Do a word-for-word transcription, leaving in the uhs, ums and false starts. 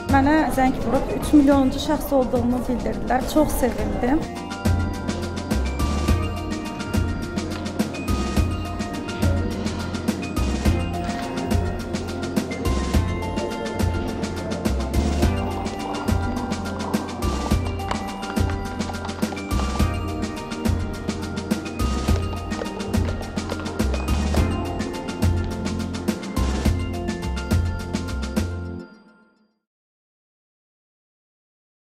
Mənə zəng vurub üç milyonuncu şəxs olduğumu bildirdilər. Çox sevindim.